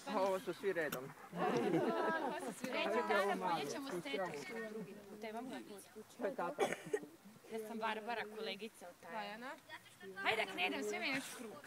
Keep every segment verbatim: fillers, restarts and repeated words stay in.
A ovo su svi redom. Reći tada, bolje ćemo steti. Trebam ga kući. To je tata. Ja sam Barbara, kolegica od Tajana. Hajde da krenemo, sve mi još krug.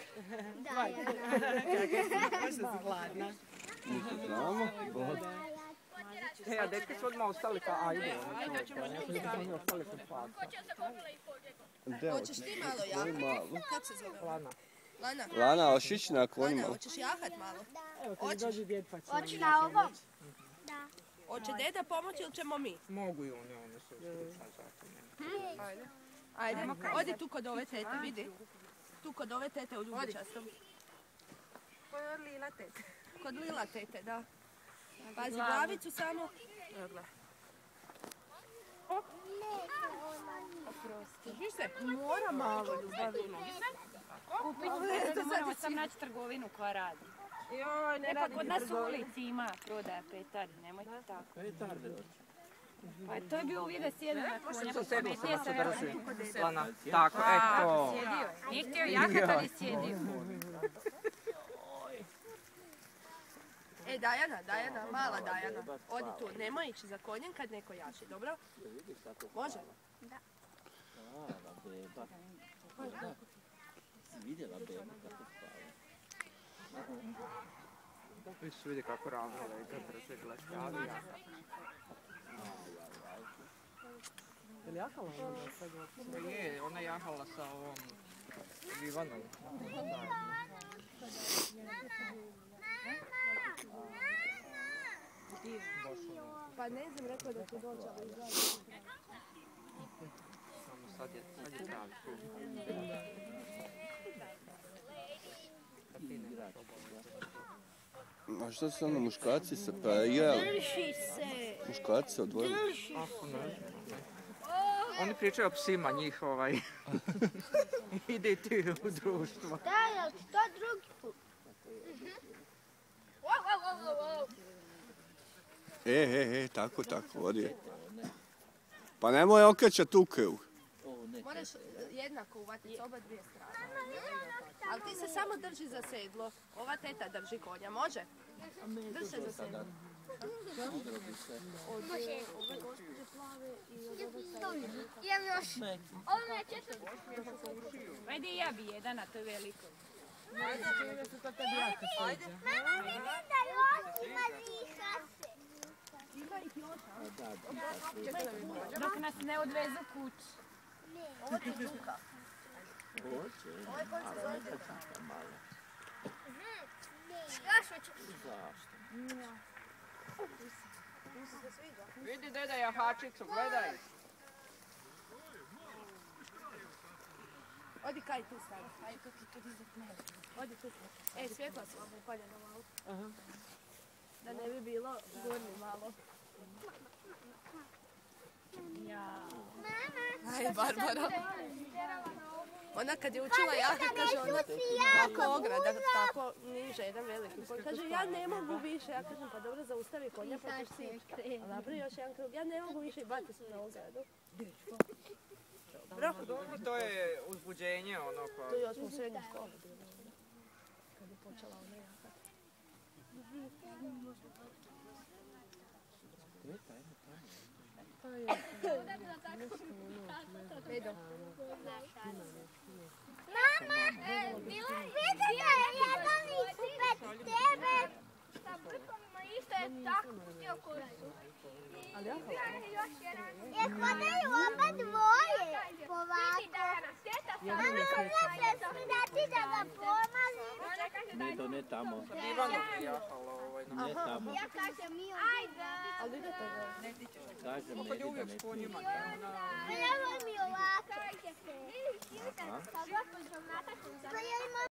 Možda si hladna. Znamo, E, a dečki su odmah ostali kao, a ide ono čovjek, ja sam ostali su hladni. Hoćeš ti malo jahat? Kako se zove? Lana. Lana? Lana, ošić na konjima. Lana, hoćeš jahat malo? Evo, kad dođe djed pa će... Hoću na ovo? Da. Hoće deda pomoći ili ćemo mi? Mogu i one, one su stručna zakon. Ajde. Ajde, odi tu kod ove tete, vidi. Tu kod ove tete u ljubičastom. Kod lila tete. Kod lila tete, da. Pazi glavicu samo. Evo gledaj. Drži se. Mora malo ljubavi. Kupiti, moramo sam naći trgovinu koja radi. Joj, ne E pa radi kod ti nas u trgovinu. ulici ima prodaja petardi, nemojte tako. Petarde. Pa to je bio uvijek da sjede na konja. Što sedlo se baš drži. Lana, tako, eto. Nije htio jahat, ali je sjedio. E, Dajana, Dajana, mala Dajana. Odi tu, nemoj ići za konjem kad neko jaši, dobro? Može? Vidjela beba kako spava. Vi su vidi kako ravno lega, brže glašavi. Je li jahala ona sad? Je, ona jahala sa ovom Ivanom. Pa ne znam, rekao da ću doći, ali izgleda. Samo sad je, sad je pravi tu. A što su ono muškarci se pa jel? Drži se. Muškarci se odvojili. Ako ne znam. Oni pričaju o psima njih ovaj. Ide ti u društvo. Da, jel ti to drugi put? E, e, e, tako, tako, vodi je. Pa nemoj okrećat u krug. Moraš jednako uvatiti s oba dvije strane. Ali ti se samo drži za sedlo. Ova teta drži konja, može? Drži se za sedlo. Imam još. Ovo mi je četiri. Ajde i ja bi jedan, a to je veliko. Ajde. Mama, vidim da još ima viša se. Dok nas ne odvezu kući. Još hoću. Vidi deda jahačicu, gledaj. Odi kaj tu stavi. Ajde, kako to dizat ne. Odi tu. E, svjetla su vam upaljena malo. Da ne bi bilo gornje malo. Aj, Barbara. Ona kad je učila jahat, kaže ona ovako ograda, tako niže, jedan veliki konj. Kaže, ja ne mogu više. Ja kažem, pa dobro, zaustavi konja, pa ćeš sička. A napravi još jedan krug. Ja ne mogu više i bati se na ogradu. Dobro? To je uzbuđenje ono pa... To je još u srednjoj školi bilo. Kad je počela ona jahat. Edo. Mama, vidite da je jedan ispred tebe. Sa brkom isto je tako htio kursu. Ali ja Je hodaju oba dvoje polako. Mama, ja se smidati da ga pomazim. Ne, to ne tamo. Ivano bi jahalo ovaj na... Ne tamo. Ja kažem mi ajde. Ali idete ga. Kažem, ne Kad je ide da uvijek ne s konjima. Evo mi ovako. Pa gospođom natakom. Pa ja imam